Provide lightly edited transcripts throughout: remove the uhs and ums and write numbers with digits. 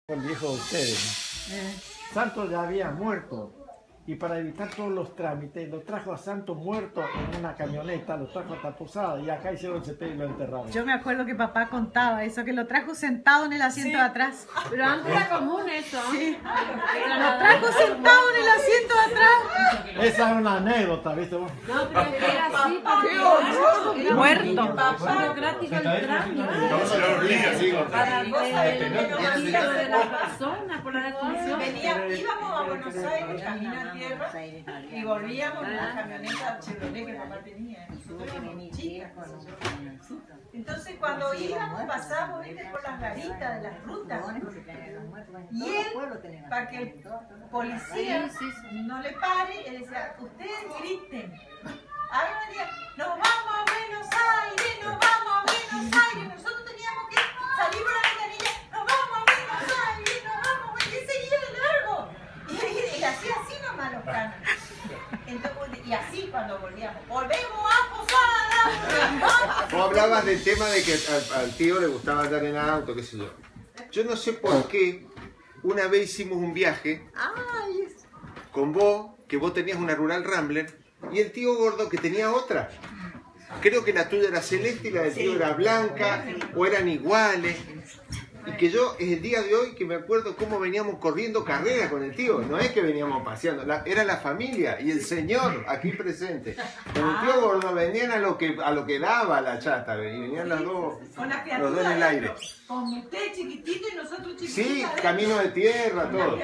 El viejo de ustedes, ¿no? Santo ya había muerto y para evitar todos los trámites lo trajo a Santo muerto en una camioneta, lo trajo hasta Posada y acá hicieron el sepelio y lo enterraron. Yo me acuerdo que papá contaba eso, que lo trajo sentado en el asiento de atrás. Pero antes era común eso. Sí. Lo trajo sentado en el asiento de atrás. Esa es una anécdota, ¿viste vos? No, pero era así porque era Muerto. burocrático el trámite. Para el registro de la persona por la defunción. Íbamos a Buenos Aires, camino a tierra, y volvíamos en la camioneta Chevrolet que papá tenía. Nosotros éramos chicas. Entonces cuando íbamos pasamos por las garitas de las rutas. Y él, para que el policía no le pare, él decía, ustedes griten. Ahora venía, nos vamos a Buenos Aires, nos vamos a Buenos Aires. Nosotros teníamos que salir por la ventanilla, nos vamos a Buenos Aires, nos vamos. Y él seguía de largo. Y hacía así nomás los canos. Entonces, y así cuando volvíamos, volvemos a Posada. Vos hablabas del tema de que al tío le gustaba andar en auto, qué sé yo. Yo no sé por qué una vez hicimos un viaje con vos, que vos tenías una Rural Rambler, y el tío gordo que tenía otra. Creo que la tuya era celeste y la del tío era blanca, o eran iguales. Y que yo, es el día de hoy que me acuerdo cómo veníamos corriendo carreras con el tío. No es que veníamos paseando, era la familia y el señor aquí presente. Con el tío gordo venían a lo que daba la chata, y venían los dos en el aire. Con usted chiquitito y nosotros chiquititos. Sí, camino de tierra, todo.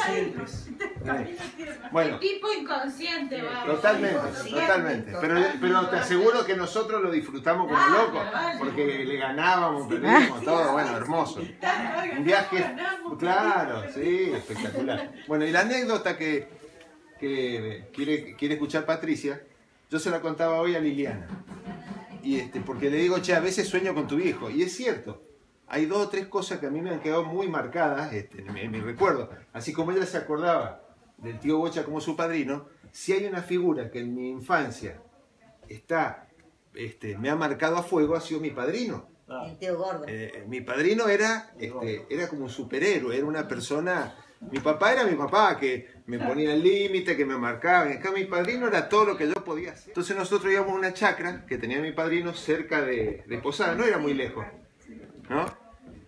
Bueno, Tipo inconsciente, vamos. totalmente. Pero te aseguro que nosotros lo disfrutamos como locos, porque le ganábamos, perdíamos, todo, bueno, hermoso. Un viaje, claro, sí, espectacular. Bueno, y la anécdota que quiere escuchar Patricia, yo se la contaba hoy a Liliana. Porque le digo, che, a veces sueño con tu viejo, y es cierto. Hay 2 o 3 cosas que a mí me han quedado muy marcadas en mi recuerdo. Así como ella se acordaba del tío Bocha como su padrino, si hay una figura que en mi infancia me ha marcado a fuego, ha sido mi padrino. El tío gordo. Mi padrino era como un superhéroe, era una persona... Mi papá era mi papá, que me ponía el límite, que me marcaba. En cambio, mi padrino era todo lo que yo podía hacer. Entonces nosotros íbamos a una chacra que tenía mi padrino cerca de Posada, no era muy lejos, ¿no?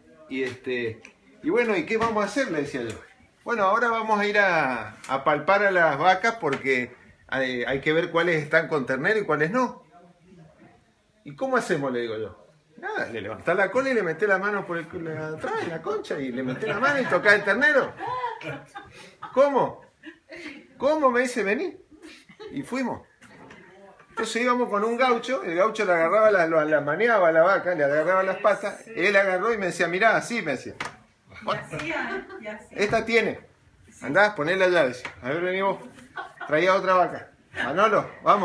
Y bueno, ¿y qué vamos a hacer? Le decía yo. Bueno, ahora vamos a ir a palpar a las vacas porque hay que ver cuáles están con ternero y cuáles no. ¿Y cómo hacemos? Le digo yo. Nada, le levantás la cola y le metés la mano por atrás en la concha y le metés la mano y tocás el ternero. ¿Cómo? ¿Cómo? Me dice, vení. Y fuimos. Entonces íbamos con un gaucho, el gaucho le agarraba, la maneaba a la vaca, le agarraba las patas, él agarró y me decía, mirá, así, me decía. Bueno, esta tiene. Andá, poné la llave. A ver, vení vos. Traía otra vaca. Manolo, vamos.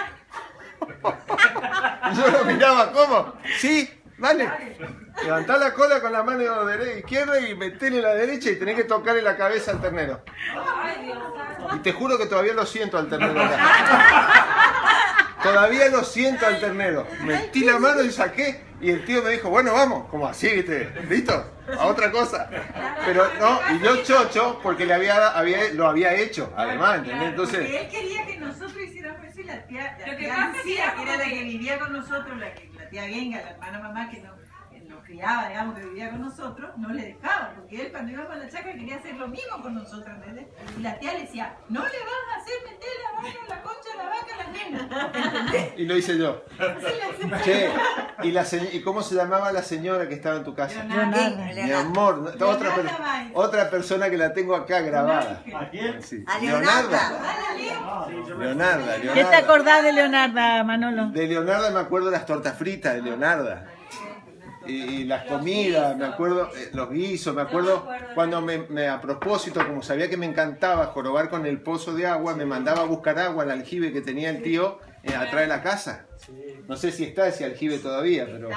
Y yo lo miraba, ¿cómo? Sí, dale. Levantá la cola con la mano izquierda y metele la derecha y tenés que tocarle la cabeza al ternero. Y te juro que todavía lo siento al ternero acá. Todavía lo siento al ternero. Metí la mano y saqué. Y el tío me dijo, bueno, vamos. Como así, ¿viste? ¿Listo? A otra cosa. Pero no, y yo chocho porque lo había hecho, además, ¿entendés? Entonces... Porque él quería que nosotros hiciéramos eso y la tía Lucía, que era la que vivía con nosotros, la tía Genga, la hermana mamá que nos criaba, digamos, que vivía con nosotros, no le dejaba, porque él cuando íbamos a la chacra quería hacer lo mismo con nosotros, ¿entendés? Y la tía le decía, no le vas a hacer meter la vaca en la concha de la vaca a la nena, ¿entendés? Y lo hice yo. Che, ¿y cómo se llamaba la señora que estaba en tu casa? Leonarda. Mi amor, otra persona que la tengo acá grabada. ¿A quién? Sí. A Leonarda. Leonarda. ¿Qué te acordás de Leonarda, Manolo? De Leonarda me acuerdo las tortas fritas de Leonarda. Y las comidas, me acuerdo, los guisos, me acuerdo cuando a propósito, como sabía que me encantaba jorobar con el pozo de agua, me mandaba a buscar agua al aljibe que tenía el tío atrás de la casa. No sé si está ese aljibe todavía, pero...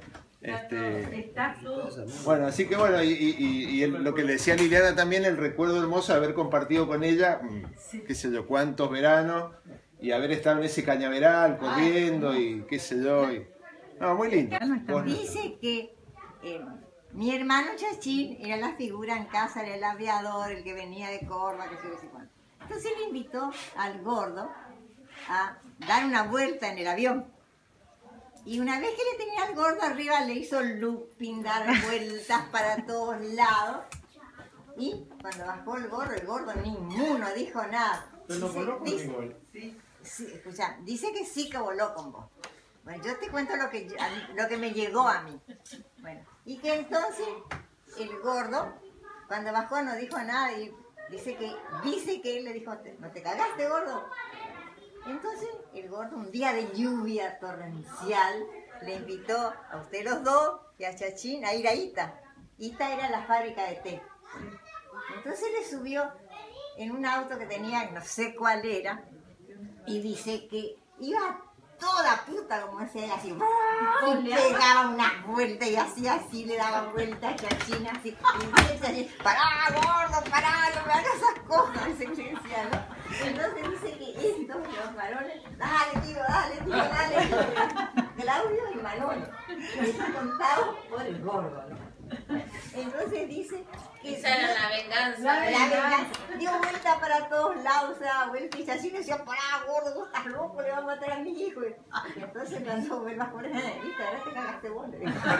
Bueno, así que bueno, y lo que le decía a Liliana también, el recuerdo hermoso de haber compartido con ella, qué sé yo, cuántos veranos, y haber estado en ese cañaveral corriendo y qué sé yo. No, muy lindo. Dice que Mi hermano Chachín era la figura en casa, era el aviador, el que venía de Córdoba, que se ve cuánto. Entonces le invitó al gordo a dar una vuelta en el avión. Y una vez que le tenía al gordo arriba, le hizo looping, dar vueltas para todos lados. Y cuando bajó el gordo ninguno dijo nada. Pero no voló conmigo él. Sí, escucha, dice que sí que voló con vos. Bueno, yo te cuento lo que me llegó a mí. Bueno, y que entonces el gordo, cuando bajó no dijo nada y dice que él le dijo, ¿no te cagaste, gordo? Entonces el gordo, un día de lluvia torrencial, le invitó a usted los dos y a Chachín a ir a Ita. Ita era la fábrica de té. Entonces le subió en un auto que tenía, no sé cuál era, y dice que iba toda puta, como decía, así, y le daba unas vueltas y así le daba vueltas a Chachín, así, y dice así, pará, gordo, pará, no me hagas esas cosas, dice que le decía, ¿no? Entonces dice que estos, los varones, dale, tío, Claudio y Manolo, eso contado por el gordo, ¿no? Entonces dice que esa era la venganza. La venganza. Dio vuelta para todos lados, o sea, vuelta y así decía, pará, gordo, vos estás loco, le va a matar a mi hijo. Y entonces cuando vuelvas por esa viste, ahora te cagaste vos.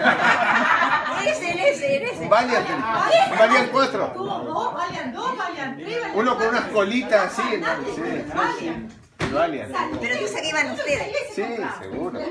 Ese. Valían 4. Dos, valían 2, valían 3, valían Uno con unas colitas así, ¿no? Sí. Valían. Pero dice que iban ustedes. Sí, seguro.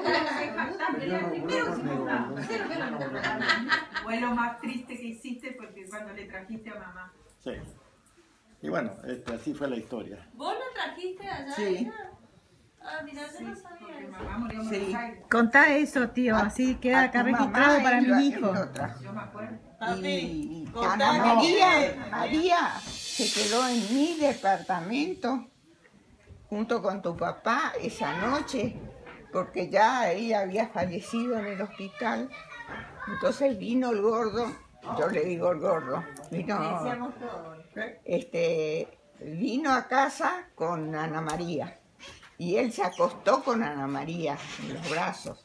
Fue lo más triste que hiciste porque cuando le trajiste a mamá. Sí. Y bueno, así fue la historia. ¿Vos lo trajiste allá? Sí. Ah, mira, yo no sabía Porque eso. mamá murió en Buenos Aires. Contá eso, tío, así queda acá registrado para mis hijos. Yo me acuerdo. Y Ana María se quedó en mi departamento junto con tu papá esa noche, porque ya ella había fallecido en el hospital. Entonces vino el gordo, yo le digo el gordo, Decíamos todo. vino a casa con Ana María y él se acostó con Ana María en los brazos,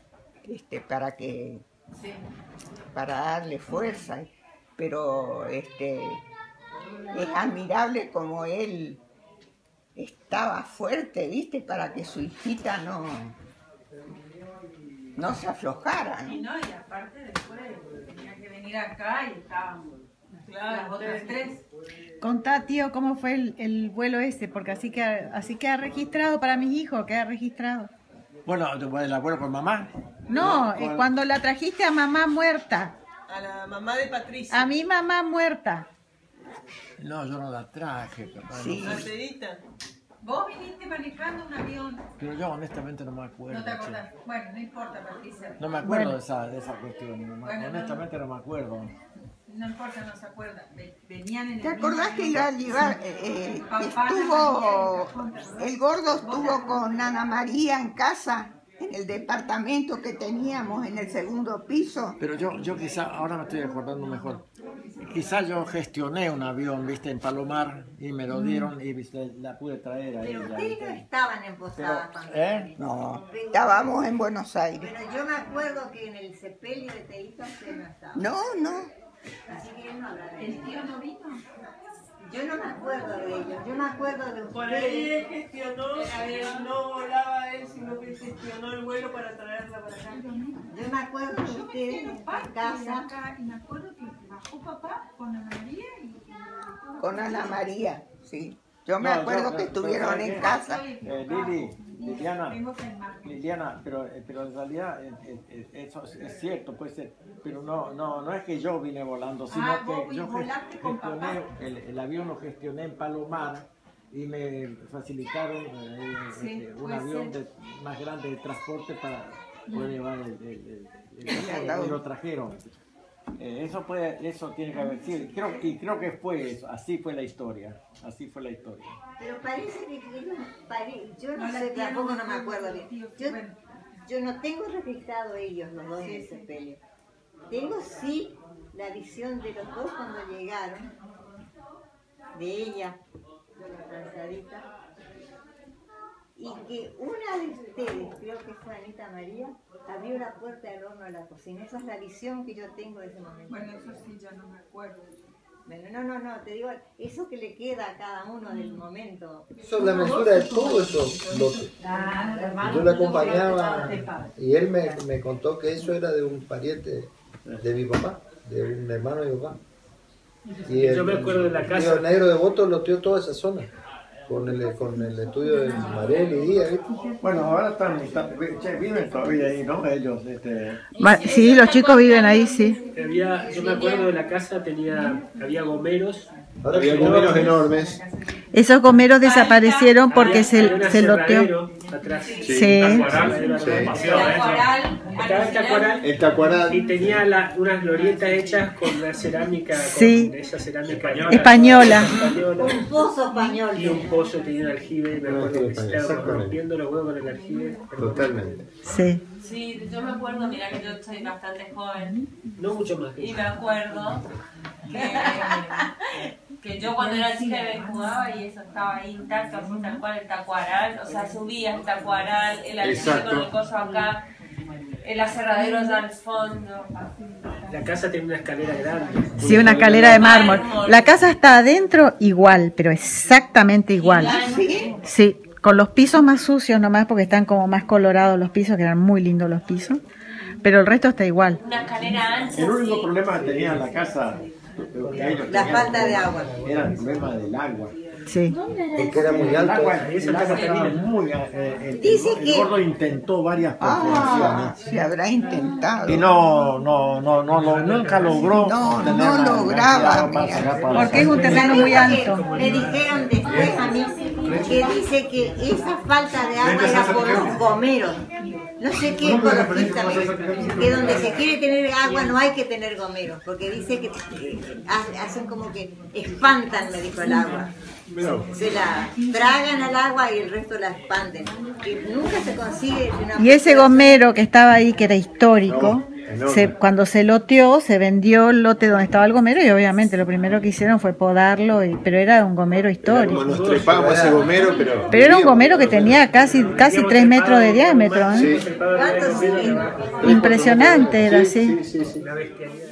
para darle fuerza, pero es admirable como él estaba fuerte, ¿viste? Para que su hijita no se aflojara, ¿no? Y no, y aparte después tenía que venir acá y estábamos las otras 3. Contá, tío, cómo fue el vuelo ese, porque así queda registrado para mis hijos, queda registrado. Bueno, el abuelo con mamá. No, cuando la trajiste a mamá muerta, A la mamá de Patricia. a mi mamá muerta. No, yo no la traje, papá. Sí. No. La Tedita. Vos viniste manejando un avión. Pero yo honestamente no me acuerdo. No te che. acordás. Bueno, no importa, Patricia. No me acuerdo Bueno. de esa cuestión. Bueno, honestamente no me acuerdo. No importa, no se acuerda. Venían en el ¿Te acordás que mismo avión. iba a llevar, el gordo estuvo con Ana María en casa, en el departamento que teníamos en el segundo piso? Pero yo quizá, ahora me estoy acordando mejor, quizá yo gestioné un avión, viste, en Palomar y me lo dieron y viste, la pude traer ahí. Pero la- ustedes no estaban en Posadas cuando No, estábamos en Buenos Aires. Pero yo me acuerdo que en el sepelio de Teita usted no estaba. No. Así que él no habla de ¿El eso. tío no vino? Yo no me acuerdo de ellos, yo me acuerdo de Por ahí ustedes. él gestionó, no volaba él, sino que gestionó el vuelo para traerla para acá. Yo me acuerdo de ustedes en casa. Acá, y me acuerdo que bajó papá con Ana María y... Con Ana María, sí. Yo me No, acuerdo yo- que estuvieron pero- en casa. Liliana, Tengo imagen. Liliana, pero en realidad eso es cierto, puede ser, pero no es que yo vine volando, sino Ah, vos que yo volaste con gestioné, el avión lo gestioné en Palomar y me facilitaron Sí, un puede avión ser. más grande de transporte para poder llevar y lo trajeron. Eso tiene que haber sido, creo que fue eso, así fue la historia. Pero parece que ellos, yo no No, la sé, tía tampoco no no me me acuerdo acuerdo, bien. tío, bueno. Yo no tengo registrado ellos los dos en el sepelio. Tengo sí la visión de los dos cuando llegaron, de ella, de la transadita, y que una de ustedes, creo que fue Anita María, abrió la puerta del horno de la cocina. Esa es la visión que yo tengo de ese momento. Bueno, eso sí, ya no me acuerdo. Bueno, no, te digo, eso que le queda a cada uno del momento. Eso es la mesura de todo eso. Yo le acompañaba y él me contó que eso era de un pariente de mi papá, de un hermano de mi papá. Y yo me acuerdo de la casa. El negro de Voto loteó toda esa zona. Con el estudio de Marel y Díaz, ¿viste? Bueno, ahora viven todavía ahí, ¿no? Ellos, Sí, los chicos viven ahí, sí. Yo me acuerdo de la casa, había gomeros. Había gomeros enormes. Esos gomeros desaparecieron porque se loteó. Atrás. Sí. El tacuaral. Y tenía unas glorietas hechas con una cerámica, sí, con esa cerámica española. Un pozo español. Y un pozo tenía un aljibe, me acuerdo que estaba rompiendo los huevos con el aljibe. Totalmente. Sí. Sí, yo me acuerdo, mira que yo soy bastante joven. No mucho más. Y me acuerdo que yo cuando era chica jugaba y eso estaba ahí intacto, así tal cual el tacuaral, o sea, subía el tacuaral, el aljibe con el coso acá, el aserradero allá al fondo. La casa tiene una escalera grande. Sí, una escalera de mármol. La casa está adentro igual, pero exactamente igual. ¿Sí? Sí, con los pisos más sucios nomás porque están como más colorados los pisos, que eran muy lindos los pisos, pero el resto está igual. Una escalera ancha. El único problema que tenía en la casa, la falta de agua. Era el problema del agua. Sí. Porque era muy alto. El agua estaba muy... Dice el gordo intentó varias perforaciones. Se habrá intentado. Y nunca logró. No lograba. Porque es un terreno muy alto. Me dijeron después a mí que dice que esa falta de agua era por los gomeros. No sé qué ecologista me dijo, que donde se quiere tener agua no hay que tener gomeros, porque dice que hacen como que espantan, me dijo, el agua. Se la tragan al agua y el resto la expanden. Que nunca se consigue. Y ese gomero que estaba ahí, que era histórico, cuando se loteó, se vendió el lote donde estaba el gomero y obviamente lo primero que hicieron fue podarlo, pero era un gomero histórico. Nos trepamos ese gomero, pero era un gomero que tenía casi 3 metros de diámetro. ¿Eh? Sí. Impresionante era así. Una bestia.